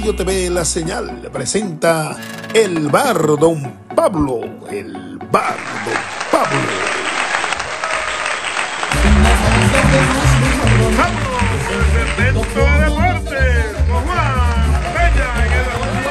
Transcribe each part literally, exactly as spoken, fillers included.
Radio T V La Señal presenta El Bar Don Pablo, el Bar Don Pablo. Vamos, segmento de deportes con Juan Peña en el Deporte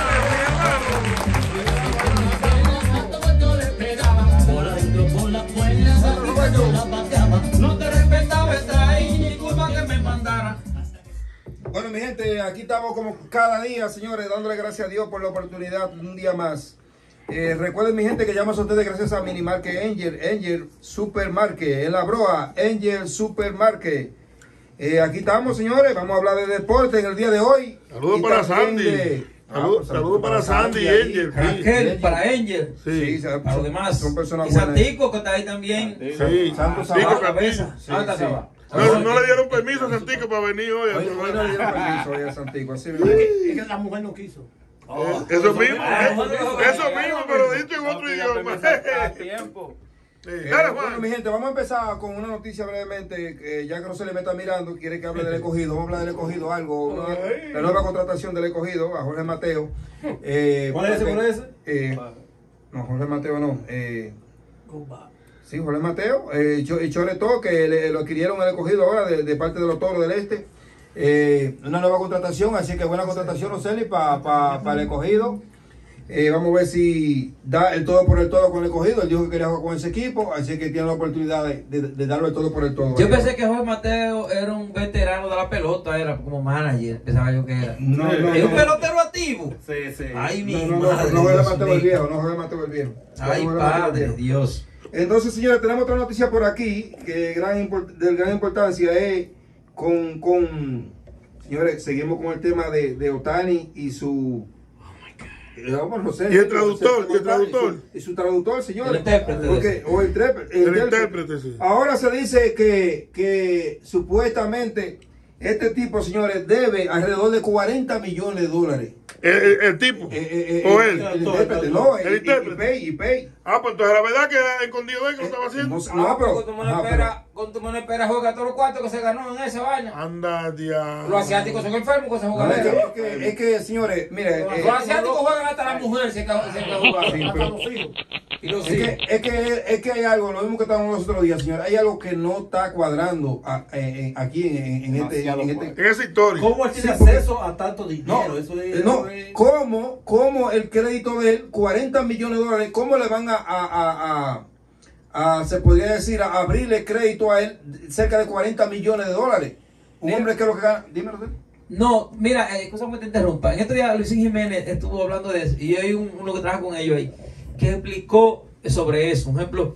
No te respetaba esta y ni culpa que me mandara. Bueno, mi gente, aquí estamos como cada día, señores, dándole gracias a Dios por la oportunidad un día más. Eh, recuerden, mi gente, que llamas a ustedes gracias a Minimarket Angel, Angel Supermarket, en la Broa, Angel Supermarket. Eh, aquí estamos, señores, vamos a hablar de deporte en el día de hoy. Saludos Y para también Sandy. de- Saludos pues, saludos para Sandy y ahí. Angel. Raquel, para Angel. Sí, Sí, son- Para los demás. son personas Y buenas. Santico, que está ahí también. sí. Santo Santico Sabá. Cabeza. Sí, Anda, sí. se va. No, no le dieron permiso a Santico para venir hoy. al Hoy, hoy no programa. le dieron permiso hoy a Santico, así mismo. Es que la mujer no quiso. Eh, Eso mismo, Ah, eh, bueno, eso bueno, mismo, bueno, pero dicho en otro idioma. tiempo. Sí, Eh, Dale, bueno, mi Juan. gente, vamos a empezar con una noticia brevemente, eh, ya que no se le meta mirando, quiere que hable del escogido, vamos a hablar del escogido, algo, una- la nueva contratación del escogido, a Jorge Mateo. Eh, ¿Cuál es ese, porque, cuál es ese? eh, no, Jorge Mateo no. Eh, sí, Jorge Mateo, eh, Cho- Choretó, que le- lo adquirieron el escogido ahora de, de parte de los Toros del Este. Eh, una nueva contratación, así que buena contratación, Oceli, para pa, pa el escogido. Eh, vamos a ver si da el todo por el todo con el escogido. Él dijo que quería jugar con ese equipo, así que tiene la oportunidad de, de, de darlo el todo por el todo. Yo pensé que Jorge Mateo era un veterano de la pelota, era como manager, pensaba yo que era. No, no, ¿Es un no. pelotero activo? Sí, sí. Ay, mi No, no, no, madre. no juega Dios Mateo el mío. viejo, no juega Mateo el viejo. Ay, No juega Mateo el padre, viejo. Dios. Entonces, señores, tenemos otra noticia por aquí que gran import- de gran importancia es con, con, señores, seguimos con el tema de, de Otani y su... eh, vamos, no sé, Y el traductor, y el y traductor. su, y su traductor, señores. El intérprete de Porque- eso. o el, trepe- el El intérprete. intérprete, sí. Ahora se dice que, que supuestamente este tipo, señores, debe alrededor de cuarenta millones de dólares. El, el- el tipo. Eh, eh, eh, O el, él. el intérprete, no, El el, intérprete. Y pay, y pay. Ah, pues entonces la verdad que era escondido él que lo estaba haciendo. No, sé, no, pero, Cuando tú me ajá, espera, cuando tú me espera, juega todos los cuartos que se ganó en esa vaina. Anda, ya. Los asiáticos son enfermos con esa pero- no, es, que, jugadera. es, que, es que, señores, mire, eh, Los asiáticos juegan hasta la mujer se ca- se ca- jugar. Sí, pero- Y los es, hijos. que, es, que, es que hay algo, lo mismo que estábamos los otros días, señores, hay algo que no está cuadrando a- en- en- aquí en, en, en este... En este En esa historia. ¿Cómo él tiene Sí, porque- acceso a tanto dinero? no, Eso es, eh, no, es- ¿cómo, cómo el crédito de él, cuarenta millones de dólares, cómo le van a, a, a, a- a, se podría decir, a abrirle crédito a él cerca de cuarenta millones de dólares? Un Mira. hombre que lo que gana, dímelo usted. No, mira, eh, cosa que te interrumpa. En estos días Luisín Jiménez estuvo hablando de eso y hay un- uno que trabaja con ellos ahí que explicó sobre eso. Un ejemplo,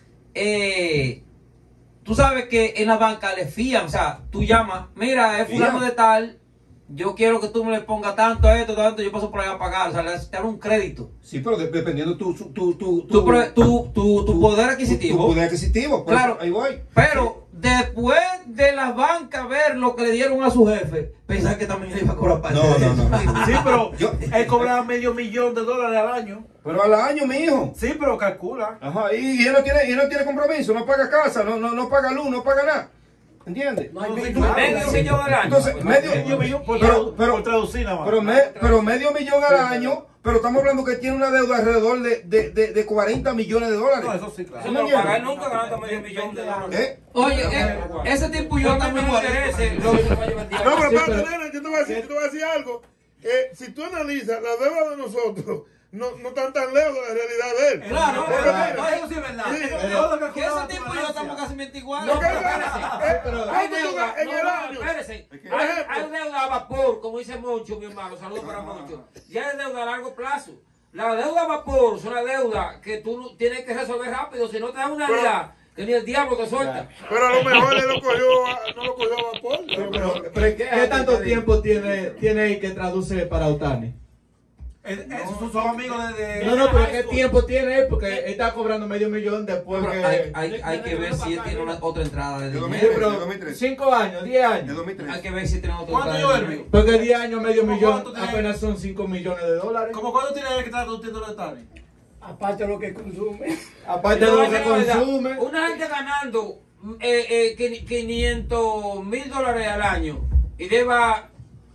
eh, tú sabes que en la banca le fían, o sea, tú llamas, mira, es fulano Fían. de tal, yo quiero que tú me le pongas tanto a esto, tanto, yo paso por allá a pagar, o sea, le te dan un crédito. Sí, pero de- dependiendo tu, tu, tu, tu, Tu, pro- tu, tu, tu poder tu- adquisitivo. tu poder adquisitivo, por Claro. eso, ahí voy. Pero después de las bancas ver lo que le dieron a su jefe, pensar que también le iba a cobrar parte No, de no, eso. no. Sí, pero Yo- él cobraba medio millón de dólares al año. Pero al año, mi hijo. Sí, pero calcula. Ajá, y, y él no tiene, y él no tiene compromiso, no paga casa, no, no, no paga luz, no paga nada. ¿Entiendes? No hay Tú- medio tú- Medio millón al año. Entonces, Pues, medio- Medio millón por, Pero- tradu- pero- por traducir nada más. Pero, me- pero medio millón al año, pero estamos hablando que tiene una deuda alrededor de, de, de, de cuarenta millones de dólares. No, eso sí, claro. Eso no lo pagar nunca ganando medio millón de dólares. ¿Eh? Oye, eh, ese tipo yo también me interese. Lo que se va a llevar el día. No, pero Sí, espérate, nena, yo te voy a decir, yo te voy a decir algo. Eh, si tú analizas la deuda de nosotros, no, no están tan lejos de la realidad de él. Claro, Porque pero- mira, no, eso sí es verdad. Sí, Eso- pero- todo lo que ese tipo y yo estamos casi igual. No, No, pero- pero espérese. eh, Hay ¿cuánto tú deuda, ganas en no, el no, año? espérese. Por Hay, ejemplo. hay deuda a vapor, como dice Moncho, mi hermano. Saludos para Moncho. Ya es deuda a largo plazo. La deuda a vapor es una deuda que tú no- tienes que resolver rápido. Si no te dan una Pero- vida, que ni el diablo te suelta. Pero a lo mejor él lo cogió, a- no lo cogió a vapor. Pero, pero ¿qué, ¿Qué tanto tiempo tiene, tiene él que traduce para Otani? Eh, Esos son- son amigos de. de- No, no, pero de ¿qué high school. tiempo tiene él? Porque él está cobrando medio millón después Pero que... hay, hay, hay que ver si él tiene una, otra entrada de De dos mil Sí, dinero. trece. pero dos mil trece. cinco años, diez De años. dos mil trece. Hay que ver si tiene otra ¿Cuánto entrada de yo, dinero. Porque diez años, medio ¿Cómo millón, cuánto tiene? apenas son cinco millones de dólares. ¿Cómo cuánto tiene él que está traduciendo los detalles? Aparte de lo que consume. Aparte de Yo lo voy a que decir la verdad, consume. Una gente ganando eh, eh, quinientos mil dólares al año y deba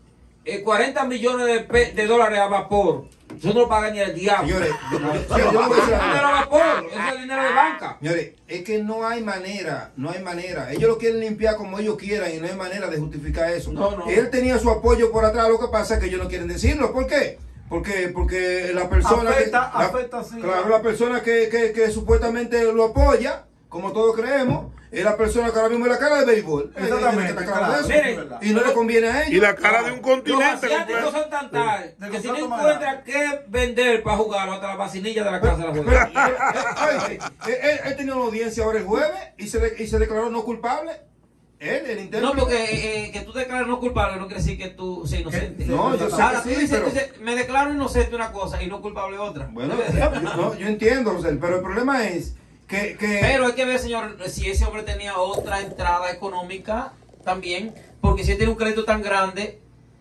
eh, cuarenta millones de, pe- de dólares a vapor. Eso no lo paga ni el diablo. Señores, yo, yo- Eso yo- yo voy a decir es algo. dinero a vapor, eso es dinero de banca. Señores, es que no hay manera, no hay manera. Ellos lo quieren limpiar como ellos quieran y no hay manera de justificar eso. No, no. Él tenía su apoyo por atrás, lo que pasa es que ellos no quieren decirlo. ¿Por qué? Porque, porque la persona Afecta- que, la- afecta, sí. claro, la persona que, que, que supuestamente lo apoya, como todos creemos, es la persona que ahora mismo es la cara de béisbol. Exactamente, Ella tiene que estar clara de eso. claro. Y no le conviene a ellos. Y la cara de un Los continente asiáticos completo. son tan tal De que si no contrato más encuentran qué vender para jugar hasta la vacinilla de la casa la juegan. Oye, él, él- él tenía una audiencia ahora el jueves y se, de- y se declaró no culpable. Él, el intérprete. No, porque eh, que tú declares no culpable no quiere decir que tú seas inocente. No, yo sé Ahora, que tú sí, dices, pero- tú dices, me declaro inocente una cosa y no culpable otra. Bueno, yo, no, yo entiendo, Rosel, pero el problema es que... que Pero hay que ver, señor, si ese hombre tenía otra entrada económica también, porque si él tiene un crédito tan grande,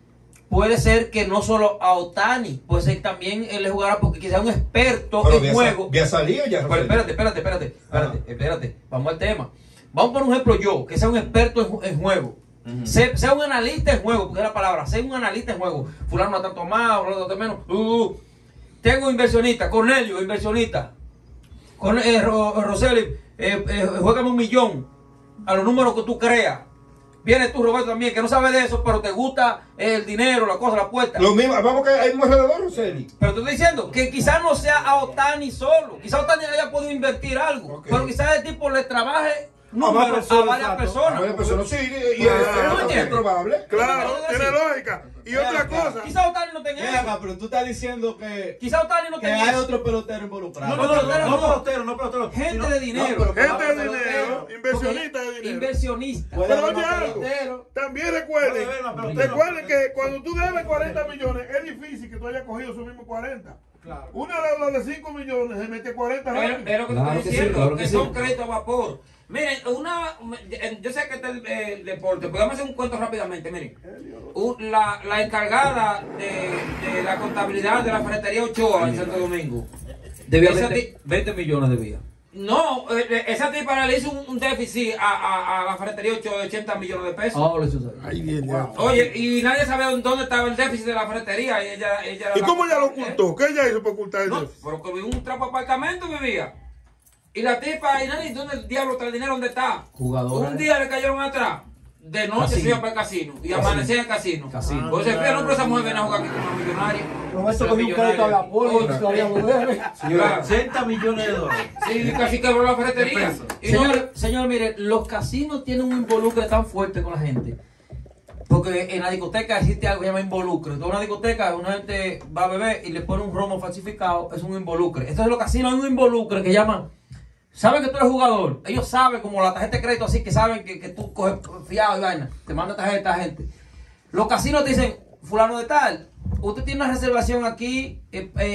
puede ser que no solo a Otani, puede ser que también él le jugara porque quizá un experto pero en había juego. sa- había salido ya, Pero Rosel. espérate, espérate, espérate, espérate, espérate, vamos al tema. Vamos por un ejemplo yo, que sea un experto en, ju- en juego. Ujú. Sé- sea un analista en juego, porque es la palabra, sea un analista en juego. Fulano no tanto más, fulano no tanto menos. Uh, uh. Tengo inversionista, Cornelio, inversionista. Con, eh, Ro- Roseli, eh, eh, juégame un millón a los números que tú creas. Viene tú, Roberto, también, que no sabes de eso, pero te gusta el dinero, la cosa, la apuesta. Lo mismo, vamos que hay un alrededor, Roseli. Pero te estoy diciendo que quizás no sea a Otani solo. Quizás Otani haya podido invertir algo. Ok. Pero quizás el tipo le trabaje más números a personas, varias exacto. personas. Bueno, pues, no, sí, y, y Claro. es- es, ¿Entiendes? probable. Claro, Eso tiene es lógica. Y otra cosa. Quizás Otani no tenga Ven eso. acá, pero tú estás diciendo que, Quizás Otani no que tenga hay eso. otro pelotero involucrado. No, No, no, pelotero, no, no no. pelotero, no pelotero. Gente sino- de dinero. No, pero- Gente de pelotero. dinero, inversionista de dinero. Inversionista. Puede Pero haber oye más algo, pelotero. también recuerden, Puede haber más pelotero. recuerden que cuando tú debes cuarenta millones, es difícil que tú hayas cogido esos mismos cuarenta. Claro. Una deuda de cinco millones se mete cuarenta Pero, rápido. pero lo que Claro te estoy que sí, diciendo, claro que, que sí. son créditos a vapor. Miren, una, yo sé que está el, eh, deporte, podemos hacer un cuento rápidamente, miren. Un- la, la encargada de, de la contabilidad de la ferretería Ochoa en Santo Domingo. Debía Esa veinte, ti- veinte millones debía. No, eh, eh, esa tipa le hizo un, un déficit a, a, a la ferretería Ochoa de ochenta millones de pesos. Ahora eso sabe. Ahí viene. ya. Oye, y nadie sabe dónde estaba el déficit de la ferretería. Y, ella, ella ¿Y la- cómo ella lo ocultó? ¿Qué ella hizo para ocultar No, eso? pero que vivía un trapo apartamento vivía. Y la tipa, y nadie, ¿dónde el diablo está el dinero? ¿Dónde está? Jugadora. Un día le cayeron atrás. De noche Casino. se iba para el casino. Y amanecía en el casino. Casino. Pues se fía, no, pero esa mujer viene a jugar aquí con una millonaria. Roberto cogió un crédito a la poli y todavía lo debe. Claro. ochenta millones de dólares. Sí, casi quebró la ferretería. De pesos. Y no, Señor, señor, mire, los casinos tienen un involucre tan fuerte con la gente. Porque en la discoteca existe algo que se llama involucre. Entonces, una discoteca, una gente va a beber y le pone un romo falsificado, es un involucre. Entonces, en los casinos hay un involucre que llaman. Saben que tú eres jugador. Ellos saben, como la tarjeta de crédito, así que saben que, que tú coges fiado y vaina. Te manda tarjeta a gente. Los casinos te dicen, fulano de tal, usted tiene una reservación aquí eh, eh,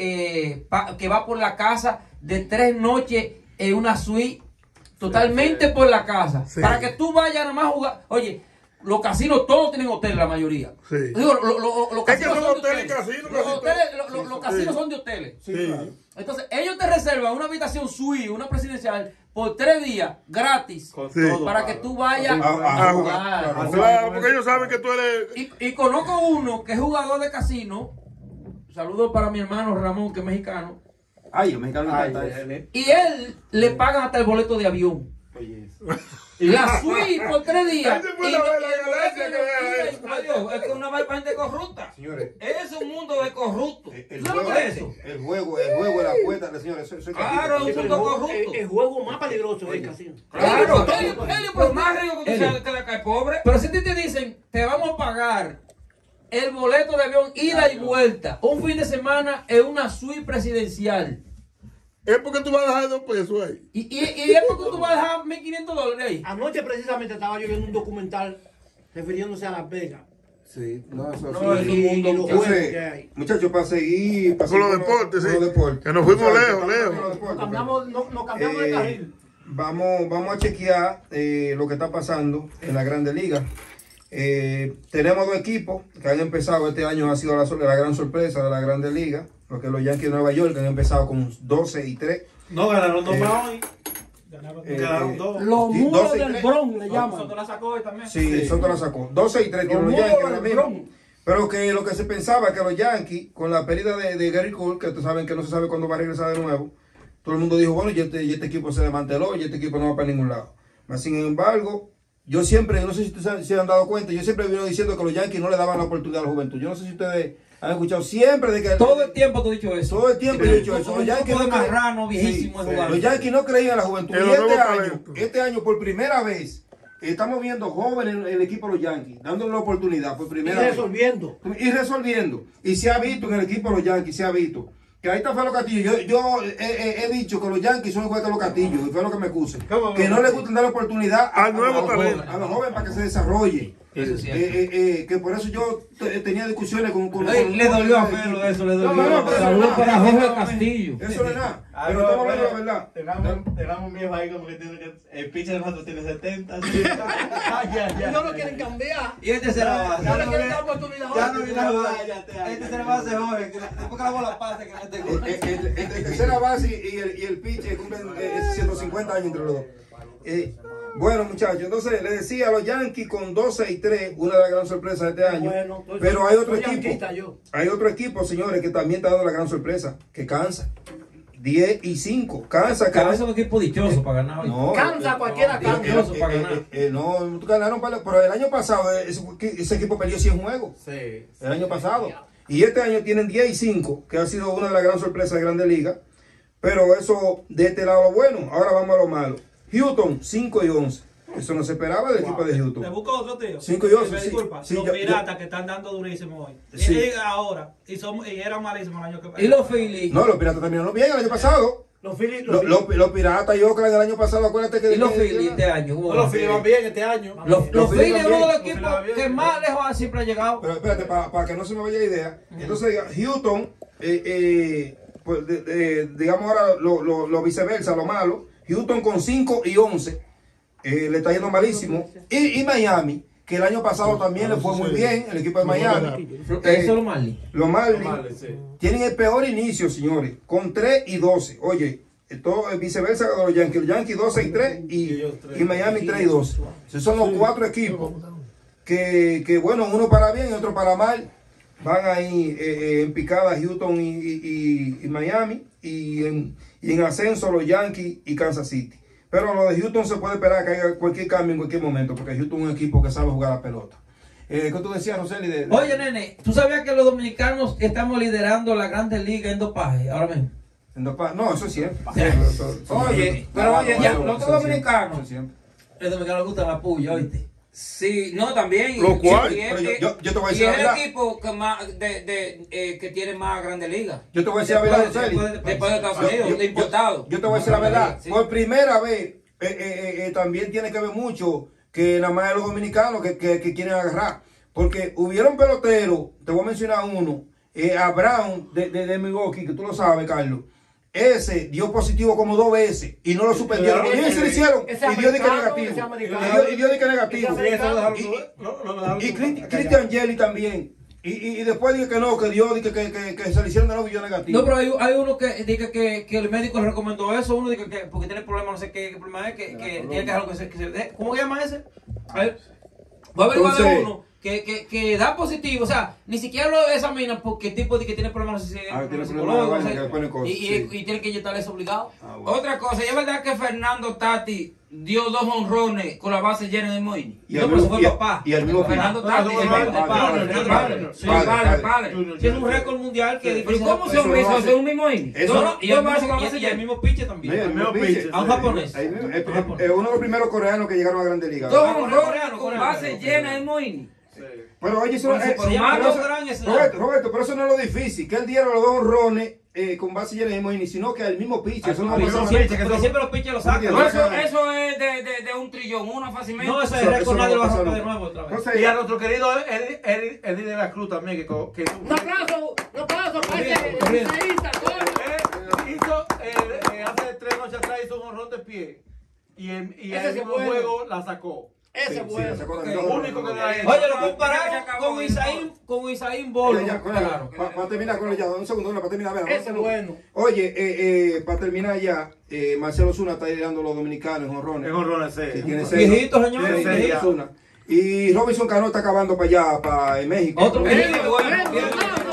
eh, pa- que va por la casa de tres noches en una suite totalmente por la casa. Sí. Para que tú vayas nada más a jugar. Oye, los casinos todos tienen hotel, la mayoría. Sí. Digo, lo- lo- los Es que casinos son son de hoteles y hoteles. casinos, Los, casi hoteles, todos. lo- lo- Sí, los sí. casinos Sí. son de hoteles. Sí. Entonces, ellos te reservan una habitación suite, una presidencial, por tres días, gratis, Con Sí. todo, para que tú vayas A- a- a a jugar. jugar. Claro, porque ellos saben que tú eres. Y, y conozco uno que es jugador de casino. Saludos para mi hermano Ramón, que es mexicano. Ay, el mexicano me Ay, encanta él eso. es- Y él le pagan hasta el boleto de avión. Oye, eso. La suite por tres días. Ese fue Y- la y vez el la boleto galaxia de- que vea y- eso. Adiós, es que una vaina para gente corrupta. Señores, Es un mundo de corruptos. el, el ¿Tú sabes juego, lo que es eso? el juego, el juego de la apuesta, señores, eso, eso es Claro, casino. un mundo corrupto. El, el juego más peligroso es el casino. Claro, Ellos- ellos- ellos- por más rico que tú ellos- seas, te la cae pobre. Pero si a ti te dicen, te vamos a pagar el boleto de avión ida y vuelta, un fin de semana en una suite presidencial. Es porque tú vas a dejar dos pesos ahí. Y, y, y es porque tú vas a dejar mil quinientos dólares ahí. Anoche precisamente estaba yo viendo un documental refiriéndose a Las Vegas. Sí, no, eso No, sí. y- y los juegos Entonces, que hay. muchachos, para seguir, para Con los seguir deportes, con sí. los deportes. Que nos fuimos Muchachos, lejos, estamos lejos. con los deportes, Nos cambiamos, no, nos cambiamos Eh, de carril. Vamos, vamos a chequear eh, lo que está pasando en la Grande Liga. Eh, tenemos dos equipos que han empezado este año, ha sido la, sor- la gran sorpresa de la Grande Liga, porque los Yankees de Nueva York han empezado con doce y tres. No ganaron dos Eh, más hoy. eh, Ganaron eh, dos. Los sí, muros doce y del tres. Bronx le llaman. Nosotros la sacó hoy también. Sí, Soto la sacó. doce y tres Los tienen los muros Yankees ahora del mismo. Bronx. Pero que lo que se pensaba que los Yankees, con la pérdida de, de Gary Cole, que ustedes saben que no se sabe cuándo va a regresar de nuevo, todo el mundo dijo, bueno, y este, y este equipo se desmanteló, y este equipo no va para ningún lado. Mas, sin embargo, yo siempre, no sé si ustedes se han dado cuenta, yo siempre vino diciendo que los Yankees no le daban la oportunidad a la juventud. Yo no sé si ustedes han escuchado siempre de que... Todo el tiempo tú has dicho eso. Todo el tiempo yo he dicho eso. Los Yankees de no creían- marrano viejísimo Sí, es jugar. los Yankees no creían en la juventud. En Y los este nuevos año, talentos. este año, por primera vez, estamos viendo jóvenes en el equipo de los Yankees, dándole la oportunidad por Y primera vez. resolviendo. Y resolviendo. Y se ha visto en el equipo de los Yankees, se ha visto. Que ahí está Felo Castillo. Yo, yo he, he- he dicho que los Yankees son igual que los Castillos, y fue lo que me puse. ¿Cómo, Que cómo? no les gusta dar la oportunidad a, Al nuevo a los talento. jóvenes, a los jóvenes para que se desarrollen. Eso es cierto. Eh, eh, eh, que por eso yo te- tenía discusiones con, con Ay, con- le dolió a con- Felo eso, le No, dolió. no, no, pero Saludos eso no es para nada. Jorge Castillo. Eso no es nada. Ah, Pero no, estamos hablando de la pero verdad. Tenemos, tenemos un viejo ahí como que tiene que. El pitcher de nosotros tiene setenta. Ay, ya, ya. No lo quieren cambiar. Y este se la va a No le hacer. quieren dar oportunidad. Ya no viene a jugar, ya te Este se la va a hacer joven. que Después que la bola pase, que mete gol. El, el, el- el tercera base y el, y el pitcher cumplen eh, ciento cincuenta años entre los dos. Eh, bueno, muchachos, entonces le decía a los Yankees con doce y tres, una de las grandes sorpresas de este año. Bueno, entonces, Pero hay otro soy equipo, yanquista yo. hay otro equipo, señores, que también está dando la gran sorpresa, que cansa. diez y cinco, cansa, Cada vez cansa. es un equipo dichoso para ganar hoy. No, Cansa, cualquiera eh, cansa. eh, eh, eh, eh, no, ganaron para- pero el año pasado eh, ese, ese equipo perdió cien juegos. Sí. El año pasado. Y este año tienen diez y cinco, que ha sido una de las grandes sorpresas de Grandes Ligas. Pero eso de este lado lo bueno. Ahora vamos a lo malo. Houston, cinco y once. Eso no se esperaba del equipo de Te Houston. busco otro, tío. Cinco y once, Me sí. disculpa. Sí, los yo- piratas yo- que están dando durísimo hoy. Sí. Y ahora. Y, son, y eran malísimos el año que Y los Phillies. No, los Piratas terminaron bien el año pasado. Los Phillies. Los, los, los Piratas y Oakland el año pasado, acuérdate que... Y los que- Phillies este año. ¿cómo No, los van? Phillies van bien este año. Los, los Los Phillies Phillies es van uno de los bien. equipos Los Phillies que van más lejos siempre ha llegado. Pero espérate, para que no se me vaya la idea. Entonces, Houston, eh, eh, pues, de- de- digamos ahora lo, lo, lo viceversa, lo malo. Houston con cinco y once, eh, le está yendo malísimo. Y, y Miami, que el año pasado también le fue muy bien, el equipo de Miami. Eso Eh, es lo Marley. Los Marlins Vale, sí. tienen el peor inicio, señores, con tres y doce. Oye, todo es viceversa de los Yankees. Los Yankees doce y tres y, Y ellos tres. y Miami tres y doce. Esos son los cuatro equipos que, que, bueno, uno para bien y otro para mal. Van ahí eh, eh, en picada Houston y, y- y- y Miami. Y en, y en ascenso los Yankees y Kansas City. Pero lo de Houston se puede esperar que haya cualquier cambio en cualquier momento, porque Houston es un equipo que sabe jugar la pelota. Eh, ¿Qué tú decías, Roseli? De, de- Oye, nene, ¿tú sabías que los dominicanos estamos liderando la Grandes Ligas en dopaje ahora mismo? en dos pa- No, eso es siempre. Sí. Eso- eso- eso- Oye, eso- pero oye, ya, eso- los eso otros es siempre. dominicanos. Eso es siempre. Los dominicanos les gusta la puya, ¿oíste? Sí, no, también. Lo cual, y es, pero yo- eh, yo- yo te voy a y decir es la el verdad. equipo que, más, de, de, eh, que tiene más grande liga. Yo te voy a decir la verdad, Después- Roseli. después de- Después de Estados Yo- Unidos, yo- de importado. Yo te voy a decir la verdad. Sí. Por primera vez, eh, eh, eh, eh, también tiene que ver mucho que nada más de los dominicanos que, que, que quieren agarrar. Porque hubieron peloteros, te voy a mencionar uno, eh, a Brown de, de, de Milwaukee, que tú lo sabes, Carlos. Ese dio positivo como dos veces y no lo suspendieron. Ese- Y se lo hicieron ese y dio de que americano, negativo. ese Y americano. dio- y dio de que negativo. Ese Sí, eso lo dejaron. Y- lo- lo dejaron- Y Cri- Christian Jelly también. Y, y, y después dije que no, que dio, que, que, que, que se le hicieron de nuevo y dio negativo. No, pero hay, hay uno que dice que, que el médico le recomendó eso, uno dice que porque tiene problemas, no sé qué, qué problema es, que, que tiene que dejarlo que se, que se deje. ¿Cómo se llama ese? A ver, va a averiguar de Entonces- uno que, que, que da positivo, o sea, ni siquiera lo examinan porque el tipo de que tiene problemas no sé si- Ah, tiene psicológicos, problemas, no sé, que le ponen cosas, y, y, sí. y tiene que inyectarle eso obligado. Ah, bueno. Otra cosa, ¿y es verdad que Fernando Tati dio dos honrones con la base llena de Moini? Y No, el pero eso mismo- fue y- papá. y el mismo Fernando Ah, Tati, no, el no, padre, no, el no, padre, no, el no, padre, no, sí, no, el padre, el padre. Sí, es un récord mundial que ¿Pero cómo se eso hombre no hizo hace- hacer un mismo inning? Eso No, no- no, y dos el, bases mismo, con y- base y el llena. mismo pitcher también. Mira, el mismo mismo pitcher. pitcher, A un japonés. Ahí mismo, es- Un japonés. es- es uno de los primeros coreanos que llegaron a Grandes Ligas. Dos Ah, honrones coreano, con coreano, base coreano. llena de Moini. Pero oye, eso, Pero eh, se llama pero dos eso- gran slam. Roberto, Roberto, pero eso no es lo difícil, que él diera los dos honrones eh, con base llena de Moini, sino que al mismo pitcher. Eso no Porque es lo siempre, mismo. porque siempre los pitchers lo sacan. No, eso, eso es de, de, de un trillón, uno fácilmente. No, ese Eso- récord eso no nadie lo va va a a pasar sacar de nunca. nuevo otra vez. Entonces, Y a nuestro querido Eddie, Eddie, Eddie de la Cruz también, que, co- que Un aplauso, un aplauso para Corriendo, este corriendo. liceísta, coño. eh, hizo, eh, eh, hace tres noches atrás hizo un honrón de pie. Y, en, y Ese el sí mismo bueno. juego la sacó. Ese sí, es sí, bueno. la sacó de El dos único que honrones. le ha hecho. Oye, lo Ya se compararon acabó con el Isaín, con Isaín Oye, Bolo. ya, Claro. Para terminar con ella, un segundo, para terminar. Vea, Ese vamos a es hacerlo. bueno. Oye, eh, eh, para terminar ya, eh, Marcelo Zuna está liderando a los dominicanos en honrones. Es honrones, Que sí. tiene seis. Viejito, señor. Tiene seis, viejito. Ozuna. Y Robinson Cano está acabando para allá, para México. Otro que Eh, viene bueno. bueno, viene- no, no.